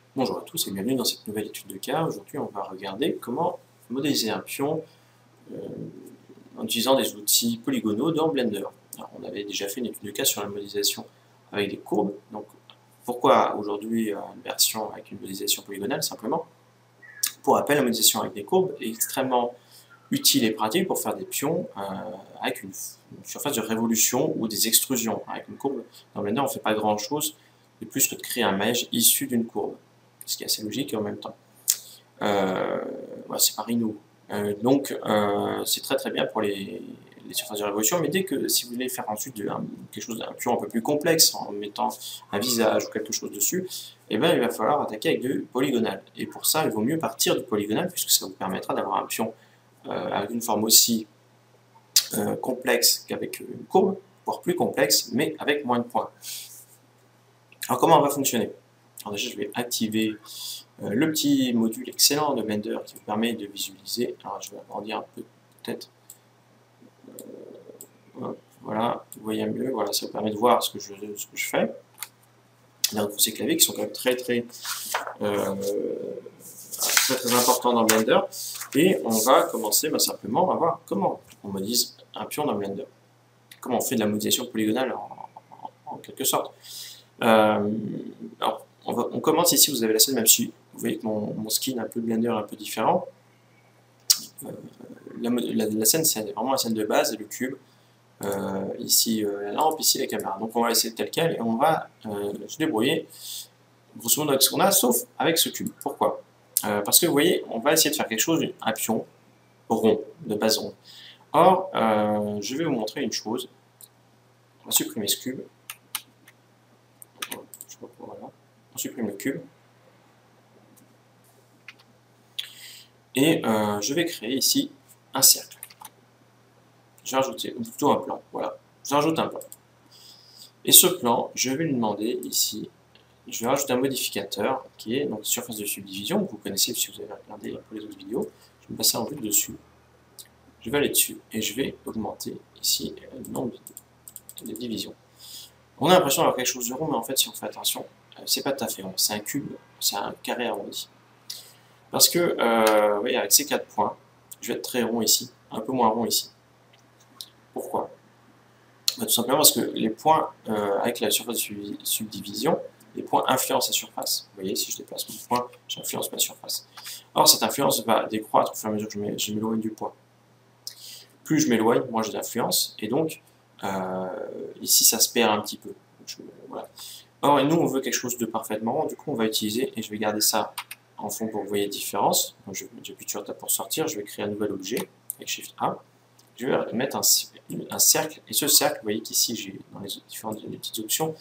Bonjour à tous et bienvenue dans cette nouvelle étude de cas. Aujourd'hui, on va regarder comment modéliser un pion en utilisant des outils polygonaux dans Blender. Alors, on avait déjà fait une étude de cas sur la modélisation avec des courbes. Donc, pourquoi aujourd'hui une version avec une modélisation polygonale? Simplement, pour rappel, la modélisation avec des courbes est extrêmement utile et pratique pour faire des pions avec une surface de révolution ou des extrusions. Avec une courbe, dans Blender, on ne fait pas grand-chose de plus que de créer un mesh issu d'une courbe, ce qui est assez logique en même temps. C'est pas nouveau. C'est très très bien pour les surfaces de révolution, mais dès que si vous voulez faire ensuite quelque chose d'un pion un peu plus complexe en mettant un visage ou quelque chose dessus, eh bien, il va falloir attaquer avec du polygonal. Et pour ça, il vaut mieux partir du polygonal puisque ça vous permettra d'avoir un pion avec une forme aussi complexe qu'avec une courbe, voire plus complexe, mais avec moins de points. Alors comment on va fonctionner? Alors déjà, je vais activer le petit module excellent de Blender qui vous permet de visualiser. Alors je vais agrandir un peu peut-être. Voilà, vous voyez mieux. Voilà, ça vous permet de voir ce que je fais. Là, ces claviers qui sont quand même très importants dans Blender. Et on va commencer simplement à voir comment on modélise un pion dans Blender. Comment on fait de la modélisation polygonale en quelque sorte. Alors, on commence ici, vous avez la scène, même si vous voyez que mon skin un peu Blender un peu différent. La scène, c'est vraiment la scène de base, le cube. Ici la lampe, ici la caméra. Donc on va laisser tel quel et on va se débrouiller grosso modo avec ce qu'on a, sauf avec ce cube. Pourquoi? Parce que vous voyez, on va essayer de faire quelque chose, un pion rond, de base ronde. Or, je vais vous montrer une chose. On va supprimer ce cube. Voilà. On supprime le cube. Et je vais créer ici un cercle. Je vais rajouter, ou plutôt un plan, voilà. Je rajoute un plan. Et ce plan, je vais lui demander ici, je vais rajouter un modificateur qui est donc surface de subdivision, que vous connaissez si vous avez regardé pour les autres vidéos. Je vais me passer en vue dessus. Je vais aller dessus et je vais augmenter ici le nombre de divisions. On a l'impression d'avoir quelque chose de rond, mais en fait, si on fait attention, c'est pas tout à fait rond, c'est un cube, c'est un carré arrondi. Parce que, vous voyez, avec ces 4 points, je vais être très rond ici, un peu moins rond ici. Pourquoi? Tout simplement parce que les points, avec la surface de subdivision, les points influencent la surface. Vous voyez, si je déplace mon point, j'influence ma surface. Or, cette influence va décroître au fur et à mesure que je m'éloigne du point. Plus je m'éloigne, moins j'ai d'influence, et donc, ici, ça se perd un petit peu. Voilà. Or, nous, on veut quelque chose de parfaitement rond, du coup, on va utiliser, et je vais garder ça en fond pour que vous voyez la différence. J'appuie sur Tab pour sortir, je vais créer un nouvel objet, avec Shift A. Je vais mettre un cercle, et ce cercle, vous voyez qu'ici, j'ai dans les différentes petites options,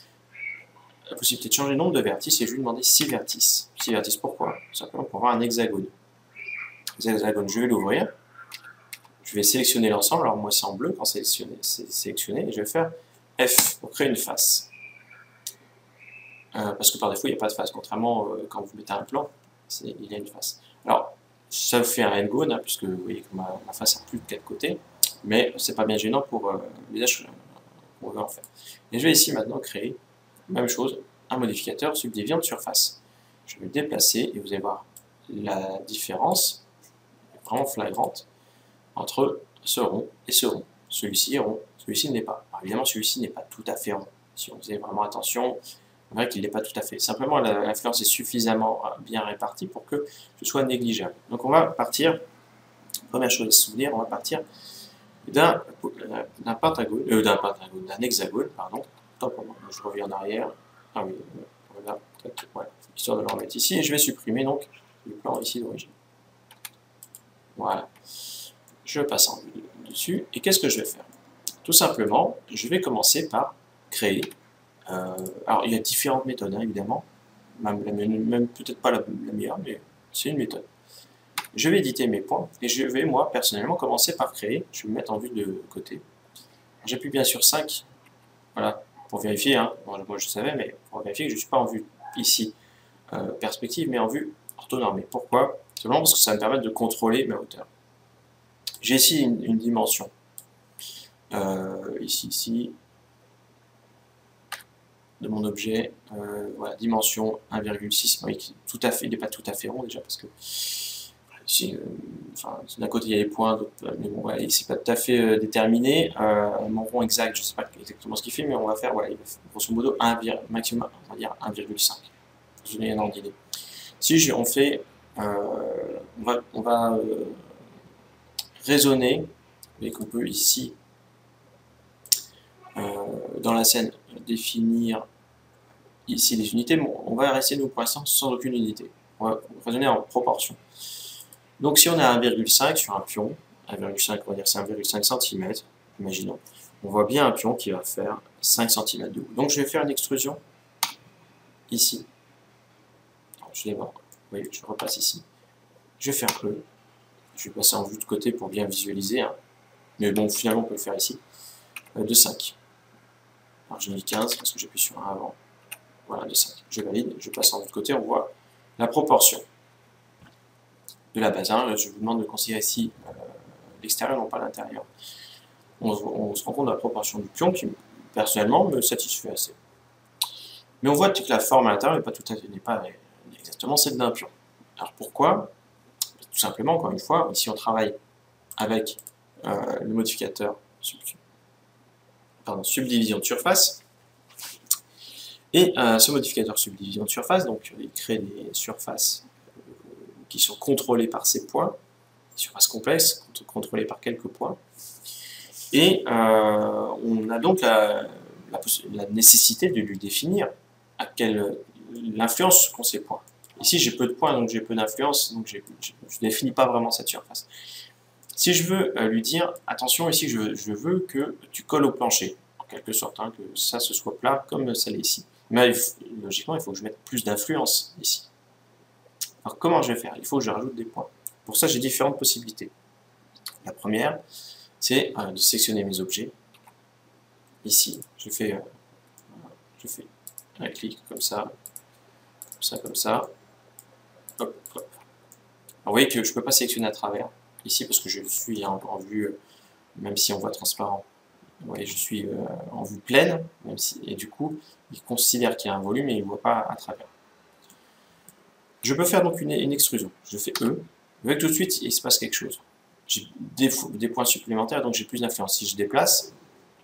la possibilité de changer le nombre de vertices, et je vais lui demander 6 vertices. 6 vertices, pourquoi? Tout simplement pour avoir un hexagone. L'hexagone, je vais l'ouvrir, je vais sélectionner l'ensemble, alors moi c'est en bleu quand c'est sélectionné, et je vais faire F pour créer une face. Parce que par défaut, il n'y a pas de face, contrairement quand vous mettez un plan, il y a une face. Alors, ça fait un n-gone, puisque vous voyez que ma face a plus de 4 côtés, mais c'est pas bien gênant pour l'usage qu'on veut en faire. Et je vais ici maintenant créer, même chose, un modificateur subdivision de surface. Je vais le déplacer et vous allez voir la différence, vraiment flagrante, entre ce rond et ce rond. Celui-ci est rond, celui-ci ne l'est pas. Alors évidemment, celui-ci n'est pas tout à fait rond. Si on faisait vraiment attention, c'est vrai qu'il n'est pas tout à fait. Simplement, l'influence est suffisamment bien répartie pour que ce soit négligeable. Donc on va partir, première chose à se souvenir, on va partir d'un hexagone, pardon. Je reviens en arrière. Ah oui, voilà, histoire de le remettre ici. Et je vais supprimer donc le plan ici d'origine. Voilà. Je passe en vue dessus. Et qu'est-ce que je vais faire? Tout simplement, je vais commencer par créer. Alors, il y a différentes méthodes, hein, évidemment. Même peut-être pas la meilleure, mais c'est une méthode. Je vais éditer mes points et je vais, moi, personnellement, commencer par créer. Je vais me mettre en vue de côté. J'appuie bien sur 5, voilà, pour vérifier. Hein. Bon, moi, je savais, mais pour vérifier que je ne suis pas en vue ici perspective, mais en vue orthonormée. Pourquoi? Simplement parce que ça va me permettre de contrôler ma hauteur. J'ai ici une dimension. Ici. de mon objet. Voilà, dimension 1,6. Oui, tout à fait, il n'est pas tout à fait rond déjà parce que si, enfin, d'un côté il y a les points, mais bon, ouais, c'est pas tout à fait déterminé. Mon rond exact, je ne sais pas exactement ce qu'il fait, mais on va faire, voilà, grosso modo, maximum, on va dire 1,5. Pour vous donner un ordre d'idée. Si on fait, on va raisonner, et qu'on peut ici, dans la scène, définir ici les unités, bon, on va rester nous pour l'instant sans aucune unité. On va raisonner en proportion. Donc si on a 1,5 sur un pion, 1,5 on va dire c'est 1,5 cm, imaginons, on voit bien un pion qui va faire 5 cm de haut. Donc je vais faire une extrusion ici. Alors, je vais voir, oui, je repasse ici. Je vais faire E. Je vais passer en vue de côté pour bien visualiser. Hein. Mais bon, finalement on peut le faire ici. De 5. Alors j'ai mis 15 parce que j'appuie sur un avant. Voilà, de 5. Je valide, je passe en vue de côté, on voit la proportion de la base. Hein. Je vous demande de considérer ici l'extérieur, non pas l'intérieur. On se rend compte de la proportion du pion qui, personnellement, me satisfait assez. Mais on voit que la forme à l'intérieur n'est pas exactement celle d'un pion. Alors pourquoi? Tout simplement, encore une fois, ici on travaille avec le modificateur subdivision de surface. Et ce modificateur subdivision de surface, donc il crée des surfaces qui sont contrôlées par ces points, des surfaces complexes, contrôlées par quelques points. Et on a donc la nécessité de lui définir l'influence qu'ont ces points. Ici, j'ai peu de points, donc j'ai peu d'influence, donc je ne définis pas vraiment cette surface. Si je veux lui dire, attention, ici, je veux que tu colles au plancher, en quelque sorte, hein, que ça se soit plat comme ça l'est ici. Mais logiquement, il faut que je mette plus d'influence ici. Alors, comment je vais faire? Il faut que je rajoute des points. Pour ça, j'ai différentes possibilités. La première, c'est de sélectionner mes objets. Ici, je fais un clic comme ça, comme ça. Hop, hop. Alors, vous voyez que je ne peux pas sélectionner à travers, ici, parce que je suis en vue, même si on voit transparent. Vous voyez, je suis en vue pleine, même si, et du coup, il considère qu'il y a un volume et il ne voit pas à travers. Je peux faire donc une extrusion. Je fais E. Vous voyez que tout de suite, il se passe quelque chose. J'ai des points supplémentaires, donc j'ai plus d'influence. Si je déplace,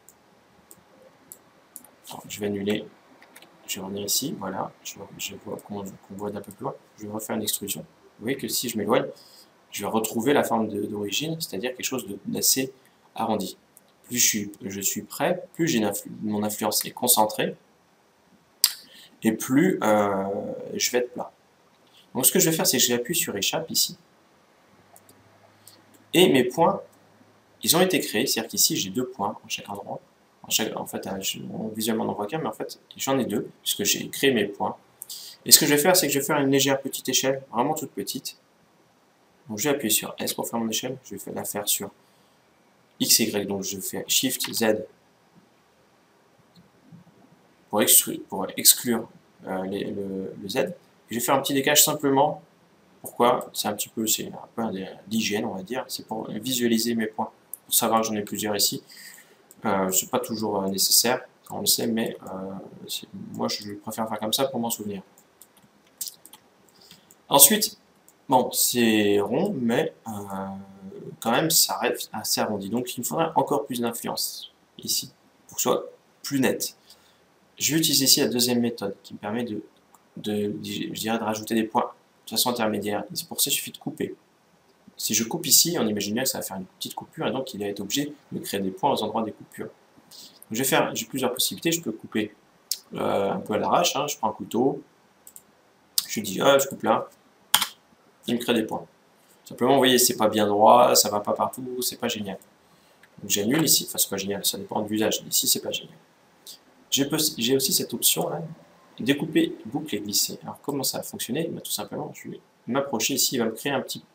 alors, je vais annuler, je vais revenir ici, voilà, je vois qu'on voit d'un peu plus loin, je vais refaire une extrusion. Vous voyez que si je m'éloigne, je vais retrouver la forme d'origine, c'est-à-dire quelque chose d'assez arrondi. Plus je suis près, plus mon influence est concentrée, et plus je vais être plat. Donc ce que je vais faire, c'est que j'appuie sur échappe ici, et mes points, ils ont été créés, c'est-à-dire qu'ici j'ai 2 points en chaque endroit. En fait, visuellement on n'en voit qu'un, mais en fait j'en ai 2, puisque j'ai créé mes points. Et ce que je vais faire, c'est que je vais faire une légère petite échelle, vraiment toute petite. Donc je vais appuyer sur S pour faire mon échelle, je vais la faire sur X, Y, donc je fais Shift Z pour exclure le Z. Et je vais faire un petit décalage simplement. Pourquoi? C'est un peu d'hygiène, on va dire. C'est pour visualiser mes points. Pour savoir que j'en ai plusieurs ici. C'est pas toujours nécessaire, on le sait, mais moi je préfère faire comme ça pour m'en souvenir. Ensuite, bon, c'est rond, mais quand même ça reste assez arrondi. Donc il me faudra encore plus d'influence ici, pour que ce soit plus net. Je vais utiliser ici la deuxième méthode qui me permet je dirais de rajouter des points de façon intermédiaire. Pour ça, il suffit de couper. Si je coupe ici, on imagine bien que ça va faire une petite coupure et donc il va être obligé de créer des points aux endroits des coupures. J'ai plusieurs possibilités. Je peux couper un peu à l'arrache. Hein. Je prends un couteau, je dis je coupe là, il me crée des points. Simplement, vous voyez, c'est pas bien droit, ça va pas partout, c'est pas génial. Donc j'annule ici, enfin c'est pas génial, ça dépend de l'usage. Ici, c'est pas génial. J'ai aussi cette option là, découper, boucle et glisser. Alors comment ça va fonctionner? Tout simplement, je vais m'approcher ici, il va me créer un petit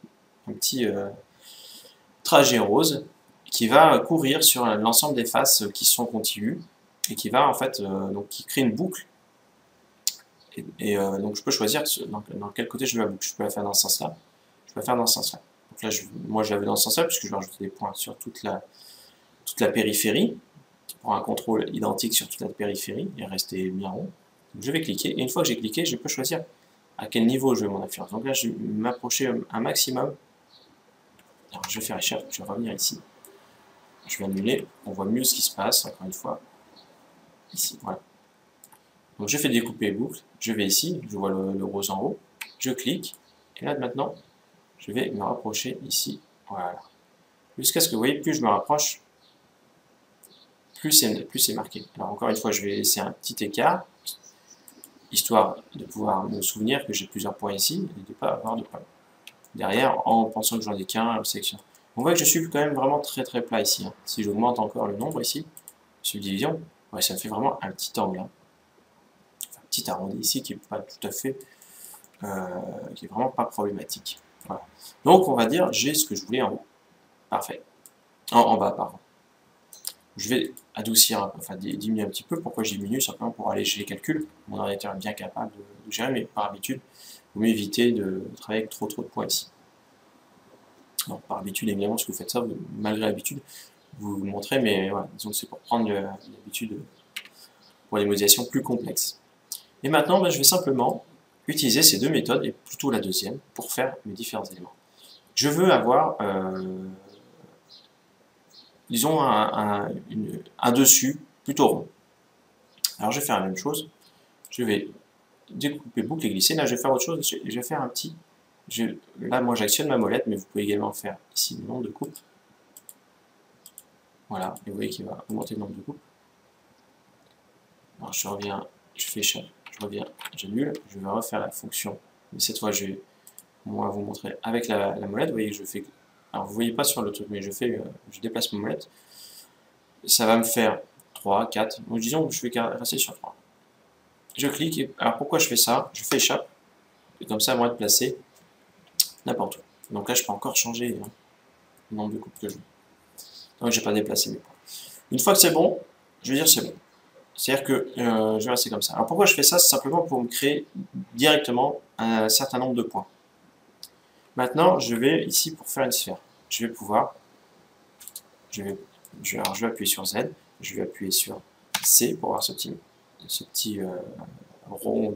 trajet rose qui va courir sur l'ensemble des faces qui sont contiguës et qui va en fait donc qui crée une boucle et donc je peux choisir dans quel côté je veux la boucle. Je peux la faire dans ce sens-là, je peux la faire dans ce sens-là. Donc là moi je la veux dans ce sens-là puisque je vais rajouter des points sur toute la périphérie pour un contrôle identique sur toute la périphérie et rester bien rond. Donc, je vais cliquer, et une fois que j'ai cliqué, je peux choisir à quel niveau je veux mon influence. Donc là, je vais m'approcher un maximum. Alors, je vais faire échappe, je vais revenir ici. Je vais annuler, on voit mieux ce qui se passe, encore une fois. Ici, voilà. Donc je fais découper les boucles, je vais ici, je vois le rose en haut, je clique, et là maintenant, je vais me rapprocher ici, voilà. Jusqu'à ce que vous voyez, plus je me rapproche, plus c'est marqué. Alors encore une fois, je vais laisser un petit écart, histoire de pouvoir me souvenir que j'ai plusieurs points ici, et de ne pas avoir de problème. Derrière, en pensant que j'en ai qu'un, je sélectionne. On voit que je suis quand même vraiment très très plat ici. Hein. Si j'augmente encore le nombre ici, subdivision, ouais, ça me fait vraiment un petit angle. Hein. Enfin, un petit arrondi ici qui n'est pas tout à fait, qui est vraiment pas problématique. Voilà. Donc on va dire, j'ai ce que je voulais en haut. Parfait. En bas, pardon. Je vais adoucir, enfin diminuer un petit peu. Pourquoi je diminue? Simplement pour alléger les calculs. Mon ordinateur est bien capable de gérer, mais par habitude, il vaut mieux éviter de travailler avec trop de points ici. Alors, par habitude, évidemment, si vous faites ça, vous, malgré l'habitude, vous vous montrez, mais voilà, disons que c'est pour prendre l'habitude pour les modélisations plus complexes. Et maintenant, ben, je vais simplement utiliser ces deux méthodes, et plutôt la deuxième, pour faire mes différents éléments. Je veux avoir, disons, un dessus plutôt rond. Alors, je vais faire la même chose. Je vais découper boucle et glisser. Là, je vais faire autre chose. Je vais faire un petit... là, moi, j'actionne ma molette, mais vous pouvez également faire ici le nombre de coupes. Voilà, et vous voyez qu'il va augmenter le nombre de coupes. Alors, je reviens, je fais échappe, je reviens, j'annule. Je vais refaire la fonction. Mais cette fois, je vais moi vous montrer avec la molette. Vous voyez que je fais... Alors, vous voyez pas sur le truc, mais je déplace ma molette. Ça va me faire 3, 4. Donc, disons que je vais rester sur 3. Je clique. Alors, pourquoi je fais ça? Je fais échappe. Et comme ça, moi, de placer n'importe où. Donc là, je peux encore changer hein, le nombre de coupes que je veux. Donc, je n'ai pas déplacé mes points. Une fois que c'est bon, je vais dire c'est bon. C'est-à-dire que je vais rester comme ça. Alors, pourquoi je fais ça? C'est simplement pour me créer directement un certain nombre de points. Maintenant, je vais ici pour faire une sphère. Je vais pouvoir, je vais appuyer sur Z, je vais appuyer sur C pour avoir ce petit rond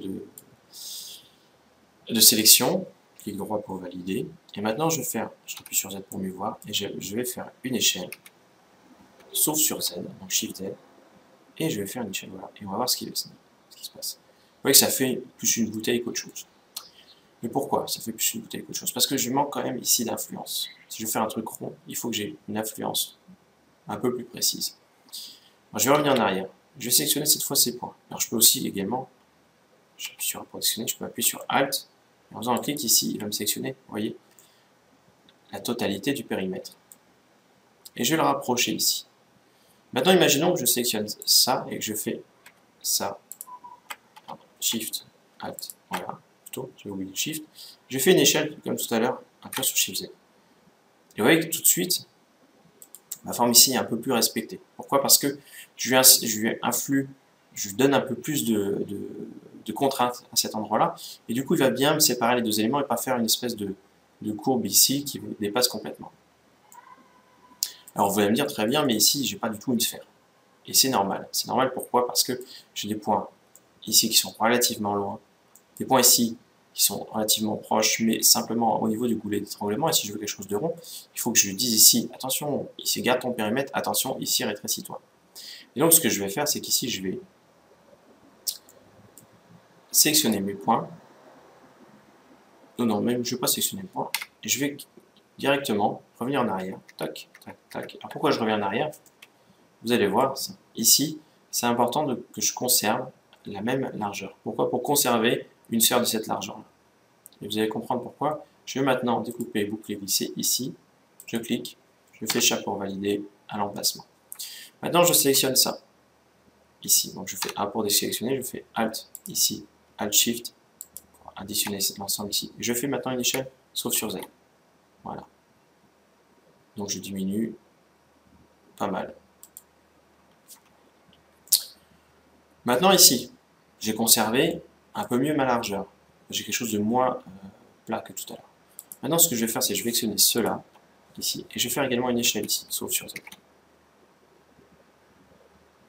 de sélection, clic droit pour valider. Et maintenant, je appuie sur Z pour mieux voir, et je vais faire une échelle, sauf sur Z, donc Shift Z, et je vais faire une échelle, voilà, et on va voir ce qui se passe. Vous voyez que ça fait plus une bouteille qu'autre chose. Mais pourquoi ça fait plus une bouteille qu'autre chose? Parce que je manque quand même ici d'influence. Si je veux faire un truc rond, il faut que j'ai une influence un peu plus précise. Alors, je vais revenir en arrière. Je vais sélectionner cette fois ces points. Alors je peux aussi également, j'appuie sur sélectionner, je peux appuyer sur Alt. En faisant un clic ici, il va me sélectionner, vous voyez, la totalité du périmètre. Et je vais le rapprocher ici. Maintenant, imaginons que je sélectionne ça et que je fais ça. Shift, Alt, voilà. Plutôt, j'ai oublié le Shift. Je fais une échelle, comme tout à l'heure, un peu sur Shift Z. Et vous voyez que tout de suite, ma forme ici est un peu plus respectée. Pourquoi? Parce que je lui donne un peu plus de contraintes à cet endroit-là. Et du coup, il va bien me séparer les deux éléments et pas faire une espèce de courbe ici qui me dépasse complètement. Alors vous allez me dire, très bien, mais ici, j'ai pas du tout une sphère. Et c'est normal. C'est normal, pourquoi? Parce que j'ai des points ici qui sont relativement loin, des points ici qui sont relativement proches, mais simplement au niveau du goulet d'étranglement. Et si je veux quelque chose de rond, il faut que je lui dise ici, attention, ici garde ton périmètre, attention, ici rétrécis-toi. Et donc ce que je vais faire, c'est qu'ici je vais sélectionner mes points. Non, même je ne vais pas sélectionner mes points. Et je vais directement revenir en arrière. Tac, tac, tac. Alors pourquoi je reviens en arrière? Vous allez voir, ici, c'est important que je conserve la même largeur. Pourquoi? Pour conserver une sphère de cette largeur-là. Et vous allez comprendre pourquoi. Je vais maintenant découper, boucler, glisser ici. Je clique, je fais échappe pour valider à l'emplacement. Maintenant, je sélectionne ça ici. Donc, je fais A pour désélectionner, je fais Alt ici, Alt Shift pour additionner l'ensemble ici. Et je fais maintenant une échelle, sauf sur Z. Voilà. Donc, je diminue pas mal. Maintenant, ici, j'ai conservé un peu mieux ma largeur. J'ai quelque chose de moins plat que tout à l'heure. Maintenant, ce que je vais faire, c'est que je vais sélectionner cela, ici, et je vais faire également une échelle ici, sauf sur Z.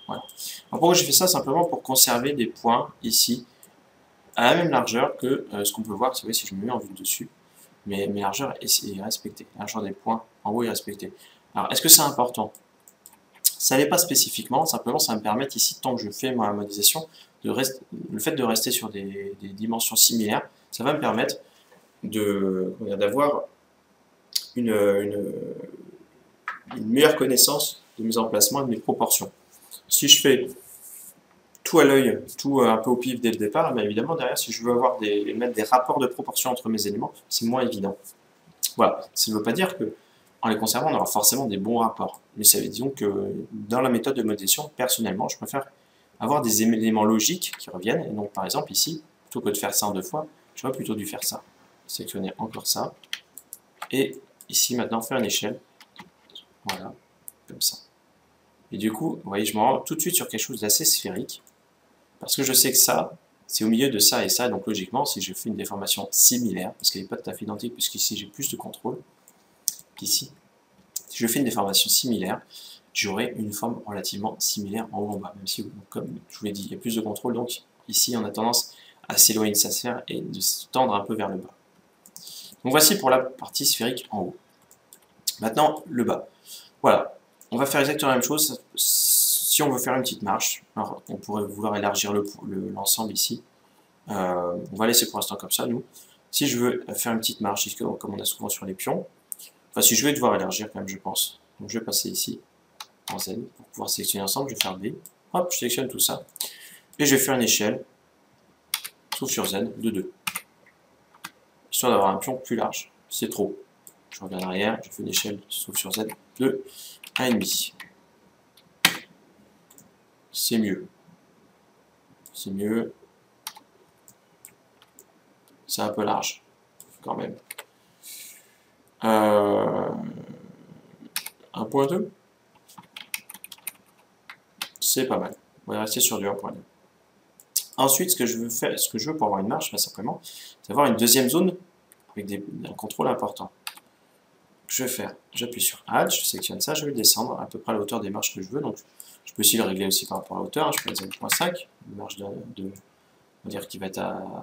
Voilà. Alors pourquoi j'ai fait ça? Simplement pour conserver des points ici à la même largeur que ce qu'on peut voir. Vous savez, si je me mets en vue dessus, mes largeurs est respectée. La largeur des points en haut est respectée. Alors, est-ce que c'est important? Ça n'est pas spécifiquement, simplement ça va me permettre ici, tant que je fais ma modélisation, le fait de rester sur des dimensions similaires, ça va me permettre d'avoir une meilleure connaissance de mes emplacements et de mes proportions. Si je fais tout à l'œil, tout un peu au pif dès le départ, bien évidemment derrière, si je veux mettre des rapports de proportion entre mes éléments, c'est moins évident. Voilà, ça ne veut pas dire que en les conservant, on aura forcément des bons rapports. Mais ça veut dire que dans la méthode de modélisation, personnellement, je préfère avoir des éléments logiques qui reviennent. Et donc, par exemple, ici, plutôt que de faire ça en 2 fois, j'aurais plutôt dû faire ça. Sélectionner encore ça. Et ici, maintenant, faire une échelle. Voilà, comme ça. Et du coup, vous voyez, je me rends tout de suite sur quelque chose d'assez sphérique. Parce que je sais que ça, c'est au milieu de ça et ça. Donc, logiquement, si je fais une déformation similaire, parce qu'elle n'est pas tout à fait identique, puisqu'ici, j'ai plus de contrôle, qu'ici, si je fais une déformation similaire, j'aurai une forme relativement similaire en haut en bas, même si, comme je vous l'ai dit, il y a plus de contrôle, donc ici on a tendance à s'éloigner de sa sphère et de se tendre un peu vers le bas. Donc voici pour la partie sphérique en haut. Maintenant, le bas. Voilà, on va faire exactement la même chose. Si on veut faire une petite marche, alors on pourrait vouloir élargir l'ensemble ici. On va laisser pour l'instant comme ça, nous. Si je veux faire une petite marche, comme on a souvent sur les pions, enfin si je vais devoir élargir quand même, je pense. Donc je vais passer ici, en Z, pour pouvoir sélectionner ensemble, je vais faire B. Hop, je sélectionne tout ça. Et je vais faire une échelle, sauf sur Z, de 2. Histoire d'avoir un pion plus large. C'est trop. Je reviens en arrière, je fais une échelle, sauf sur Z, de 1,5. C'est mieux. C'est mieux. C'est un peu large, quand même. 1.2. C'est pas mal. On va rester sur du 1.2. Ensuite, ce que je veux pour avoir une marche, simplement, c'est avoir une deuxième zone avec un contrôle important. Je vais faire, j'appuie sur Add, je sélectionne ça, je vais le descendre à peu près à la hauteur des marches que je veux. Donc, je peux aussi le régler aussi par rapport à la hauteur. Je peux mettre 0.5, une marge on va dire qui va être à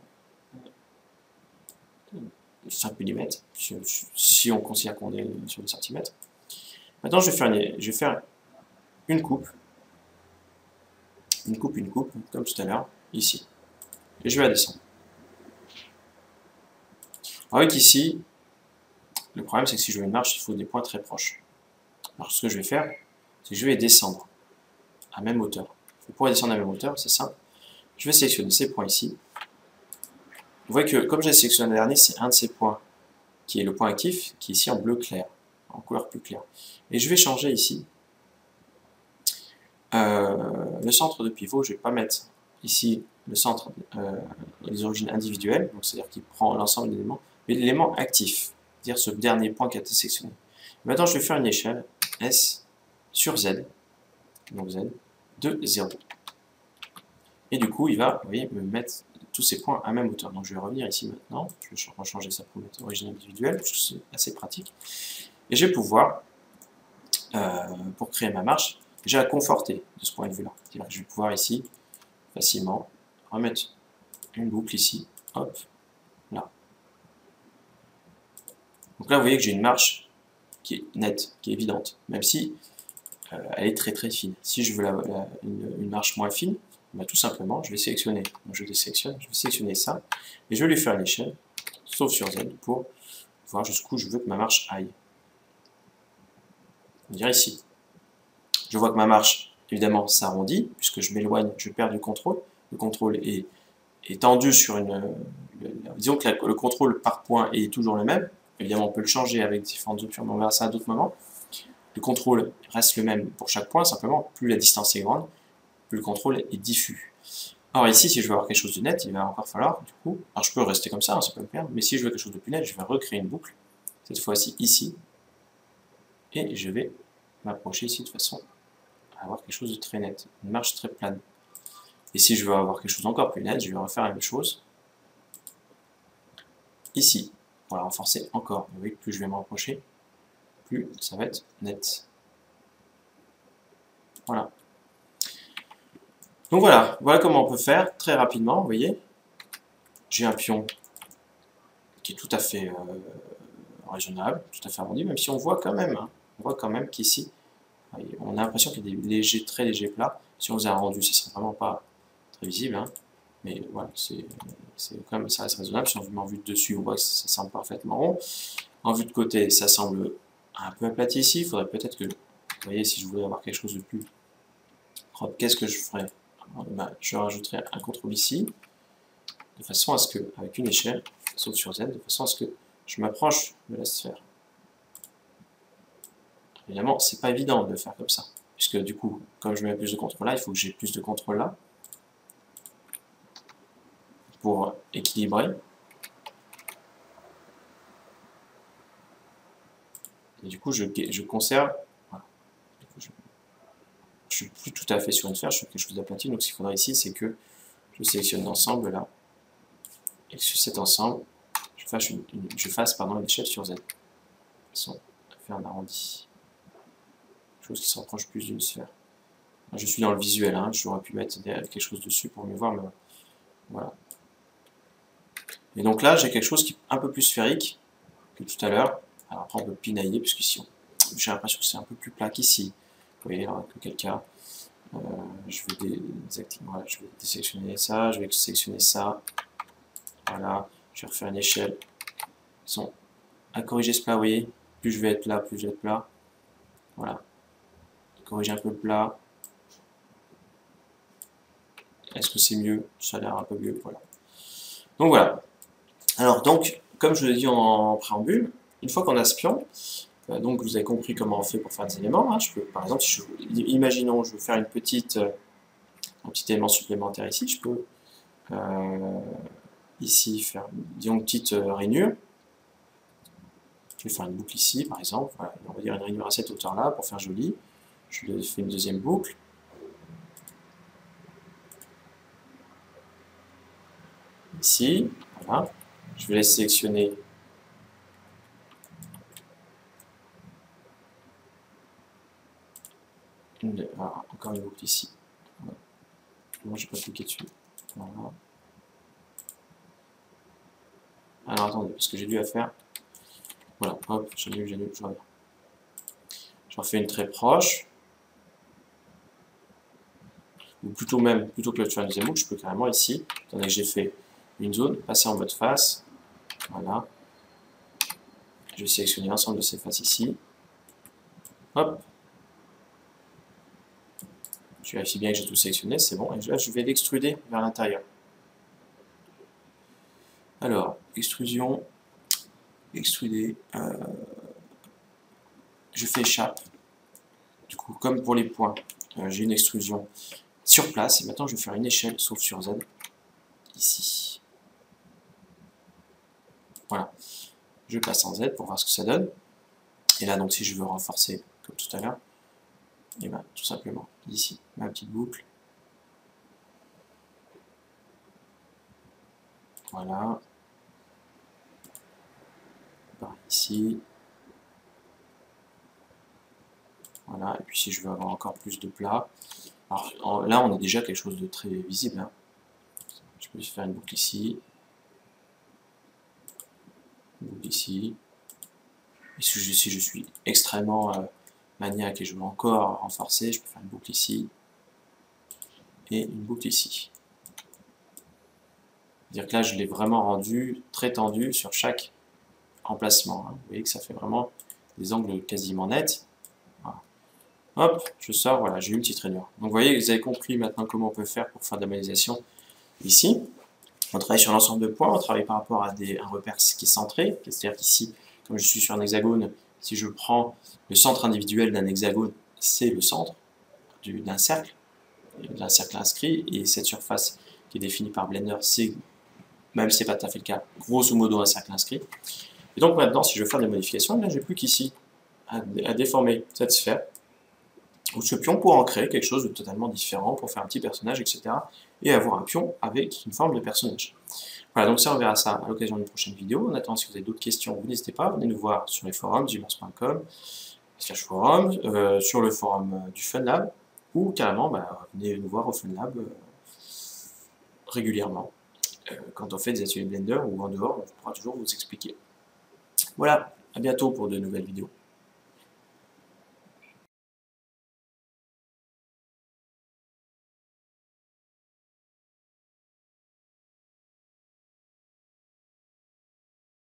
5 mm, si on considère qu'on est sur des centimètres. Maintenant, je vais faire une coupe, comme tout à l'heure, ici. Et je vais la descendre. Avec ici, le problème c'est que si je veux une marche, il faut des points très proches. Alors ce que je vais faire, c'est que je vais descendre à même hauteur. Pour descendre à même hauteur, c'est simple. Je vais sélectionner ces points ici. Vous voyez que comme j'ai sélectionné le dernier, c'est un de ces points qui est le point actif, qui est ici en bleu clair, en couleur plus claire. Et je vais changer ici le centre de pivot. Je ne vais pas mettre ici le centre les origines individuelles, donc c'est-à-dire qu'il prend l'ensemble des éléments, mais l'élément actif, c'est-à-dire ce dernier point qui a été sélectionné. Maintenant, je vais faire une échelle S sur Z, donc Z, de 0. Et du coup, il va, vous voyez, me mettre tous ces points à même hauteur. Donc je vais revenir ici maintenant, je vais changer ça pour mettre origine individuelle, puisque c'est assez pratique. Et je vais pouvoir, pour créer ma marche, déjà la conforter de ce point de vue-là. C'est-à-dire que je vais pouvoir ici, facilement, remettre une boucle ici, hop, là. Donc là, vous voyez que j'ai une marche qui est nette, qui est évidente, même si elle est très très fine. Si je veux une marche moins fine, bah, tout simplement, je vais sélectionner, donc je désélectionne, je vais sélectionner ça, et je vais lui faire une échelle, sauf sur Z, pour voir jusqu'où je veux que ma marche aille. On dirait ici. Je vois que ma marche, évidemment, s'arrondit, puisque je m'éloigne, je perds du contrôle. Le contrôle est tendu sur disons que le contrôle par point est toujours le même. Évidemment, on peut le changer avec différentes options, mais on verra ça à d'autres moments. Le contrôle reste le même pour chaque point, simplement, plus la distance est grande, plus le contrôle est diffus. Alors ici, si je veux avoir quelque chose de net, il va encore falloir, du coup, alors je peux rester comme ça, ça peut me perdre, mais si je veux quelque chose de plus net, je vais recréer une boucle, cette fois-ci ici, et je vais m'approcher ici de façon à avoir quelque chose de très net, une marche très plane. Et si je veux avoir quelque chose d'encore plus net, je vais refaire la même chose ici, pour la renforcer encore. Vous voyez que plus je vais me rapprocher, plus ça va être net. Voilà. Donc voilà, voilà comment on peut faire très rapidement, vous voyez. J'ai un pion qui est tout à fait raisonnable, tout à fait arrondi, même si on voit quand même, hein, on voit quand même qu'ici, on a l'impression qu'il y a des légers, très légers plats. Si on faisait un rendu, ce serait vraiment pas très visible, hein. Mais voilà, c'est quand même, ça reste raisonnable. Si on met en vue de dessus, on voit que ça semble parfaitement rond. En vue de côté, ça semble un peu aplati ici. Il faudrait peut-être que, vous voyez, si je voulais avoir quelque chose de plus propre, qu'est-ce que je ferais? Ben, je rajouterais un contrôle ici, de façon à ce que, avec une échelle, sauf sur Z, de façon à ce que je m'approche de la sphère. Évidemment, c'est pas évident de le faire comme ça, puisque du coup, comme je mets plus de contrôle là, il faut que j'ai plus de contrôle là, pour équilibrer. Et du coup, je conserve. Voilà. Je ne suis plus tout à fait sur une sphère, je suis sur quelque chose d'aplati. Donc, ce qu'il faudrait ici, c'est que je sélectionne l'ensemble là, et que sur cet ensemble, je fasse une échelle sur Z. De façon à faire un arrondi. Quelque chose qui se rapproche plus d'une sphère. Là, je suis dans le visuel, hein, j'aurais pu mettre quelque chose dessus pour mieux voir, mais voilà. Et donc là, j'ai quelque chose qui est un peu plus sphérique que tout à l'heure. Alors après, on peut pinailler, puisqu'ici, j'ai l'impression que c'est un peu plus plat qu'ici. Vous voyez, alors, que quelqu'un, je vais désélectionner ça, je vais sélectionner ça. Voilà, je vais refaire une échelle. À corriger ce plat, vous voyez, plus je vais être là, plus je vais être plat. Voilà. Corriger un peu le plat. Est-ce que c'est mieux? Ça a l'air un peu mieux, voilà. Donc voilà. Alors donc, comme je l'ai dit en préambule, une fois qu'on a ce pion, donc vous avez compris comment on fait pour faire des éléments. Hein. Je peux, par exemple, imaginons je veux faire un petit élément supplémentaire ici, je peux ici faire disons, une petite rainure. Je vais faire une boucle ici, par exemple. Voilà, on va dire une rainure à cette hauteur-là pour faire joli. Je fais une deuxième boucle. Ici, voilà. Je vais laisser sélectionner encore une boucle ici. Voilà. Moi, je n'ai pas cliqué dessus. Voilà. Alors attendez, parce que j'ai dû à faire. Voilà, hop, j'annule, je reviens. J'en fais une très proche. Ou plutôt que de faire une deuxième boucle, je peux carrément ici, étant donné que j'ai fait une zone, passer en mode face. Voilà. Je vais sélectionner l'ensemble de ces faces ici. Hop. Je vérifie bien que j'ai tout sélectionné, c'est bon. Et là, je vais l'extruder vers l'intérieur. Alors, extrusion, extruder. Je fais échappe. Du coup, comme pour les points, j'ai une extrusion sur place. Et maintenant, je vais faire une échelle, sauf sur Z, ici. Voilà. Je passe en Z pour voir ce que ça donne. Et là, donc, si je veux renforcer, comme tout à l'heure, et bien, tout simplement, ici, ma petite boucle. Voilà. Par ici. Voilà. Et puis, si je veux avoir encore plus de plats, alors là, on a déjà quelque chose de très visible. Hein. Je peux faire une boucle ici. Une boucle ici. Et si je suis extrêmement maniaque et je veux encore renforcer, je peux faire une boucle ici. Et une boucle ici. C'est-à-dire que là, je l'ai vraiment rendu très tendu sur chaque emplacement. Hein. Vous voyez que ça fait vraiment des angles quasiment nets. Voilà. Hop, je sors, voilà, j'ai une petite rainure. Donc vous voyez, vous avez compris maintenant comment on peut faire pour faire de la modélisation ici. On travaille sur l'ensemble de points, on travaille par rapport à un repère qui est centré, c'est-à-dire qu'ici, comme je suis sur un hexagone, si je prends le centre individuel d'un hexagone, c'est le centre d'un cercle inscrit, et cette surface qui est définie par Blender, c'est, même si ce n'est pas tout à fait le cas, grosso modo un cercle inscrit. Et donc maintenant, si je veux faire des modifications, là, j'ai plus qu'ici à déformer cette sphère, ou ce pion pour en créer quelque chose de totalement différent, pour faire un petit personnage, etc. Et avoir un pion avec une forme de personnage. Voilà, donc ça, on verra ça à l'occasion d'une prochaine vidéo. En attendant, si vous avez d'autres questions, vous n'hésitez pas, venez nous voir sur les forums, gmers.com/forum, sur le forum du FunLab, ou carrément, bah, venez nous voir au FunLab régulièrement. Quand on fait des ateliers Blender ou en dehors, on pourra toujours vous expliquer. Voilà, à bientôt pour de nouvelles vidéos.